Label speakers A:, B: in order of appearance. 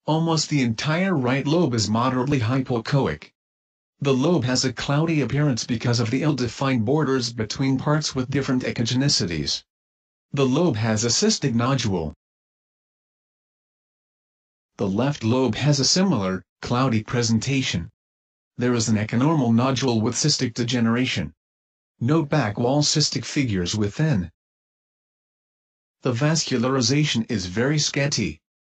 A: Almost the entire right lobe is moderately hypoechoic. The lobe has a cloudy appearance because of the ill-defined borders between parts with different echogenicities. The lobe has a cystic nodule. The left lobe has a similar, cloudy presentation. There is an echonormal nodule with cystic degeneration. Note back wall cystic figures within. The vascularization is very sketchy.